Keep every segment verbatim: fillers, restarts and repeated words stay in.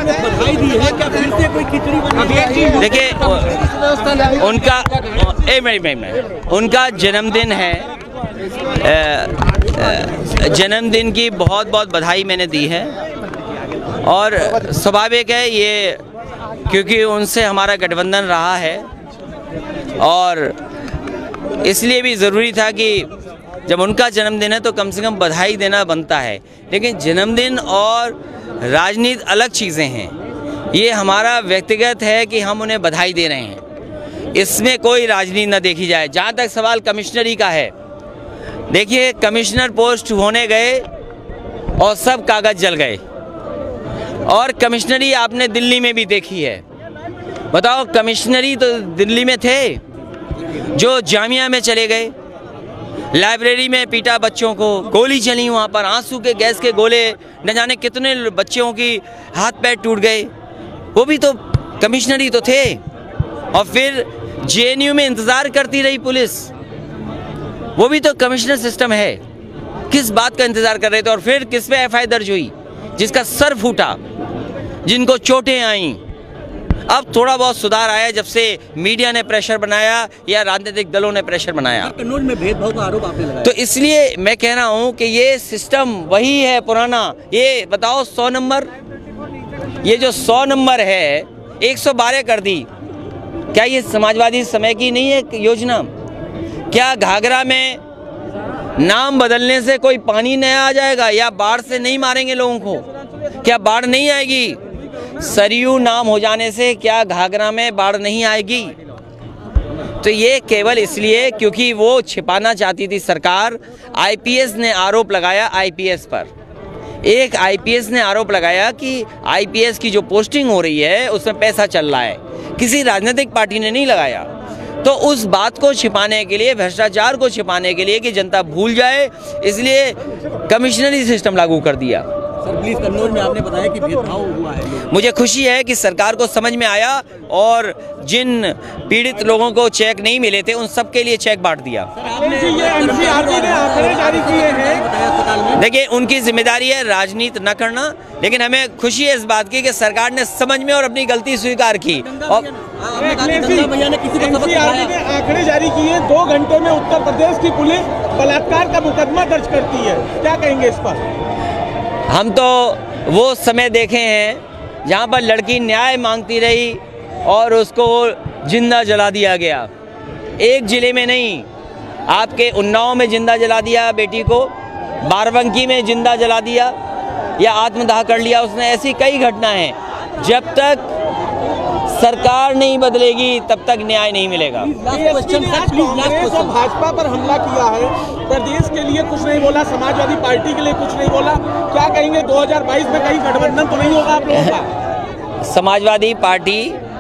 आपने बधाई दी है, क्या फिर से कोई खिचड़ी बनी? देखिए उनका ए मैं मैं मैं उनका जन्मदिन है, जन्मदिन की बहुत बहुत बधाई मैंने दी है और स्वाभाविक है ये, क्योंकि उनसे हमारा गठबंधन रहा है और इसलिए भी ज़रूरी था कि जब उनका जन्मदिन है तो कम से कम बधाई देना बनता है। लेकिन जन्मदिन और राजनीति अलग चीज़ें हैं, ये हमारा व्यक्तिगत है कि हम उन्हें बधाई दे रहे हैं, इसमें कोई राजनीति न देखी जाए। जहाँ तक सवाल कमिश्नरी का है, देखिए कमिश्नर पोस्ट होने गए और सब कागज़ जल गए और कमिश्नरी आपने दिल्ली में भी देखी है। बताओ कमिश्नरी तो दिल्ली में थे जो जामिया में चले गए, लाइब्रेरी में पीटा बच्चों को, गोली चली वहाँ पर, आंसू के गैस के गोले, न जाने कितने बच्चों की हाथ पैर टूट गए, वो भी तो कमिश्नरी तो थे। और फिर जे एन यू में इंतज़ार करती रही पुलिस, वो भी तो कमिश्नर सिस्टम है। किस बात का इंतज़ार कर रहे थे? और फिर किस पे एफ आई आर दर्ज हुई? जिसका सर फूटा, जिनको चोटें आईं। अब थोड़ा बहुत सुधार आया जब से मीडिया ने प्रेशर बनाया या राजनीतिक दलों ने प्रेशर बनाया। कन्नौज में भेदभाव का आरोप आपने लगाया, तो इसलिए मैं कह रहा हूं कि ये सिस्टम वही है पुराना। ये बताओ सौ नंबर, ये जो सौ नंबर है एक सौ बारह कर दी, क्या ये समाजवादी समय की नहीं है योजना? क्या घाघरा में नाम बदलने से कोई पानी नहीं आ जाएगा या बाढ़ से नहीं मारेंगे लोगों को? क्या बाढ़ नहीं आएगी? सरयू नाम हो जाने से क्या घाघरा में बाढ़ नहीं आएगी? तो ये केवल इसलिए क्योंकि वो छिपाना चाहती थी सरकार। आई पी एस ने आरोप लगाया, आई पी एस पर एक आई पी एस ने आरोप लगाया कि आई पी एस की जो पोस्टिंग हो रही है उसमें पैसा चल रहा है, किसी राजनीतिक पार्टी ने नहीं लगाया। तो उस बात को छिपाने के लिए, भ्रष्टाचार को छिपाने के लिए कि जनता भूल जाए, इसलिए कमिश्नरी सिस्टम लागू कर दिया। सर प्लीज, कन्नौज में आपने बताया कि भेदभाव हुआ है। मुझे खुशी है कि सरकार को समझ में आया और जिन पीड़ित लोगों को चेक नहीं मिले थे उन सब के लिए चेक बांट दिया। देखिए उनकी जिम्मेदारी है राजनीति न करना, लेकिन हमें खुशी है इस बात की कि सरकार ने समझ में और अपनी गलती स्वीकार की। और आंकड़े जारी किए, दो घंटे में उत्तर प्रदेश की पुलिस बलात्कार का मुकदमा दर्ज करती है, क्या कहेंगे इस पर? हम तो वो समय देखे हैं जहाँ पर लड़की न्याय मांगती रही और उसको जिंदा जला दिया गया। एक जिले में नहीं, आपके उन्नाव में जिंदा जला दिया बेटी को, बाराबंकी में जिंदा जला दिया या आत्मदाह कर लिया उसने। ऐसी कई घटनाएं हैं। जब तक सरकार नहीं बदलेगी तब तक न्याय नहीं मिलेगा। कांग्रेस और भाजपा पर हमला किया है, प्रदेश के लिए कुछ नहीं बोला, समाजवादी पार्टी के लिए कुछ नहीं बोला, क्या कहेंगे? दो हज़ार बाईस में कहीं गठबंधन तो नहीं होगा आप लोगों का? समाजवादी पार्टी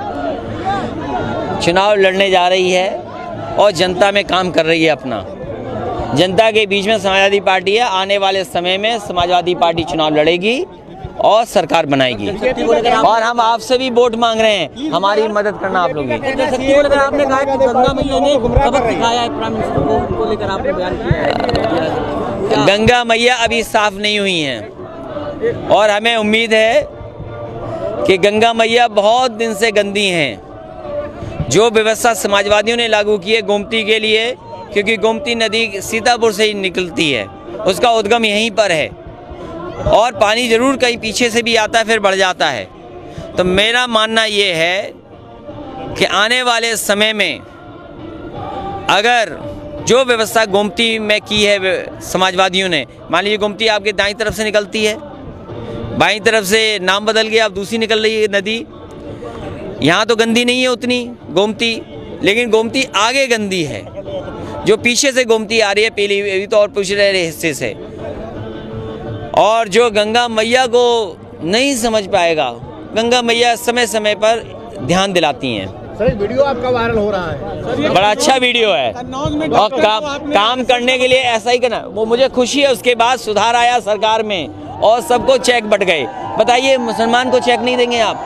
चुनाव लड़ने जा रही है और जनता में काम कर रही है अपना। जनता के बीच में समाजवादी पार्टी है। आने वाले समय में समाजवादी पार्टी चुनाव लड़ेगी और सरकार बनाएगी। और हम आपसे भी वोट मांग रहे हैं, हमारी मदद करना आप लोग। आपने कहा कि गंगा मैया ने सबक सिखाया है प्राइम मिनिस्टर को, उनको लेकर आपने बयान किया है। गंगा मैया अभी साफ नहीं हुई हैं और हमें उम्मीद है कि गंगा मैया बहुत दिन से गंदी हैं। जो व्यवस्था समाजवादियों ने लागू की है गोमती के लिए, क्योंकि गोमती नदी सीतापुर से ही निकलती है, उसका उद्गम यहीं पर है और पानी जरूर कहीं पीछे से भी आता है फिर बढ़ जाता है। तो मेरा मानना ये है कि आने वाले समय में अगर जो व्यवस्था गोमती में की है समाजवादियों ने, मान लीजिए गोमती आपके दाईं तरफ से निकलती है, बाईं तरफ से नाम बदल गया, अब दूसरी निकल रही है नदी। यहाँ तो गंदी नहीं है उतनी गोमती, लेकिन गोमती आगे गंदी है, जो पीछे से गोमती आ रही है पीली तो और पिछले हिस्से से। और जो गंगा मैया को नहीं समझ पाएगा, गंगा मैया समय समय पर ध्यान दिलाती हैं। सर वीडियो आपका वायरल हो रहा है, बड़ा अच्छा वीडियो है और काम काम करने के लिए ऐसा ही करना। वो मुझे खुशी है, उसके बाद सुधार आया सरकार में और सबको चेक बट गए। बताइए मुसलमान को चेक नहीं देंगे आप?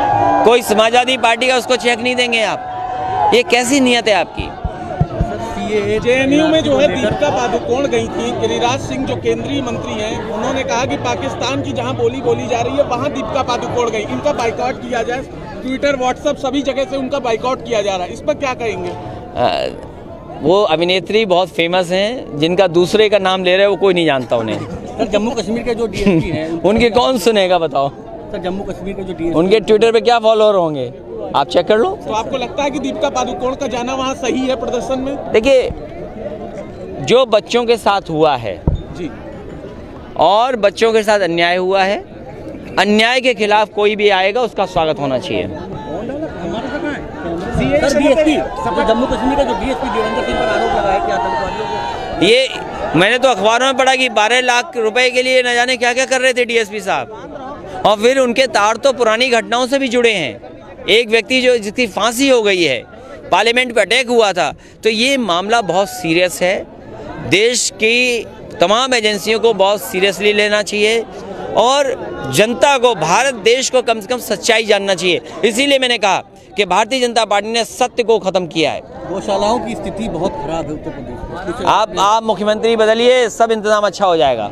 कोई समाजवादी पार्टी का उसको चेक नहीं देंगे आप? ये कैसी नीयत है आपकी? ये जेएनयू में जो है दीपिका पादुकोण गई थी, गिरिराज सिंह जो केंद्रीय मंत्री हैं उन्होंने कहा कि पाकिस्तान की जहां बोली बोली जा रही है वहां दीपिका पादुकोण गई, इनका बाइकआउट किया जाए, ट्विटर व्हाट्सएप सभी जगह से उनका बाइकआउट किया जा रहा है, इस पर क्या कहेंगे? आ, वो अभिनेत्री बहुत फेमस हैं, जिनका दूसरे का नाम ले रहे हैं वो कोई नहीं जानता उन्हें। सर जम्मू कश्मीर के जो डीएसपी हैं उनके कौन सुनेगा बताओ? सर जम्मू कश्मीर के जो डीएसपी उनके ट्विटर पे क्या फॉलोअर होंगे, आप चेक कर लो। तो आपको लगता है कि दीपिका पादुकोण का जाना वहां सही है प्रदर्शन में? देखिए, जो बच्चों के साथ हुआ है जी, और बच्चों के साथ अन्याय हुआ है, अन्याय के खिलाफ कोई भी आएगा उसका स्वागत होना चाहिए। सर डीएसपी जम्मू कश्मीर का जो डीएसपी देवेंद्र सिंह पर आरोप लगा है कि आतंकवादियों को, ये मैंने तो अखबारों में पढ़ा कि बारह लाख रुपए के लिए न जाने क्या क्या कर रहे थे डीएसपी साहब, और फिर उनके तार तो पुरानी घटनाओं से भी जुड़े हैं। एक व्यक्ति जो जिसकी फांसी हो गई है, पार्लियामेंट पे अटैक हुआ था, तो ये मामला बहुत सीरियस है। देश की तमाम एजेंसियों को बहुत सीरियसली लेना चाहिए और जनता को, भारत देश को कम से कम सच्चाई जानना चाहिए। इसीलिए मैंने कहा कि भारतीय जनता पार्टी ने सत्य को खत्म किया है। गौशालाओं की स्थिति बहुत खराब है उत्तर प्रदेश में। आप आप मुख्यमंत्री बदलिए, सब इंतजाम अच्छा हो जाएगा।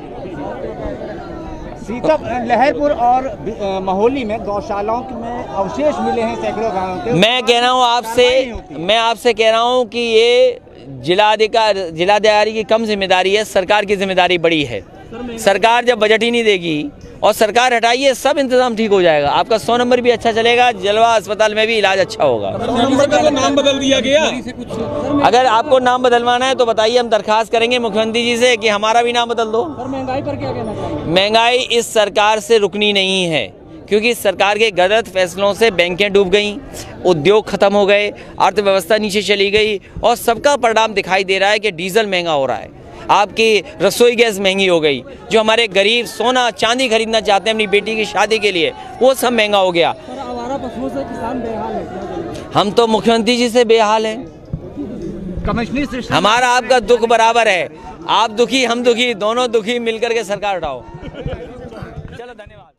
सीता लहरपुर और महोली में गौशालाओं में अवशेष मिले हैं सैकड़ों गायों के। मैं कह रहा हूँ आपसे मैं आपसे कह रहा हूँ कि ये जिलाधिकार जिलाधिकारी की कम जिम्मेदारी है, सरकार की जिम्मेदारी बड़ी है। सरकार जब बजट ही नहीं देगी और सरकार हटाइए, सब इंतजाम ठीक हो जाएगा। आपका सौ नंबर भी अच्छा चलेगा, जलवा अस्पताल में भी इलाज अच्छा होगा। सौ नंबर का तो नाम बदल दिया गया। अगर आपको नाम बदलवाना है तो बताइए, हम दरखास्त करेंगे मुख्यमंत्री जी से कि हमारा भी नाम बदल दो। महंगाई पर क्या कहना चाहिए? महंगाई इस सरकार से रुकनी नहीं है, क्योंकि सरकार के गलत फैसलों से बैंकें डूब गईं, उद्योग खत्म हो गए, अर्थव्यवस्था नीचे चली गई और सबका परिणाम दिखाई दे रहा है कि डीजल महंगा हो रहा है, आपकी रसोई गैस महंगी हो गई, जो हमारे गरीब सोना चांदी खरीदना चाहते हैं अपनी बेटी की शादी के लिए, वो सब महंगा हो गया। आवारा पशुओं से किसान बेहाल है। हम तो मुख्यमंत्री जी से बेहाल हैं। कमिश्नरी हमारा आपका दुख बराबर है, आप दुखी हम दुखी, दोनों दुखी, मिलकर के सरकार उठाओ। चलो, धन्यवाद।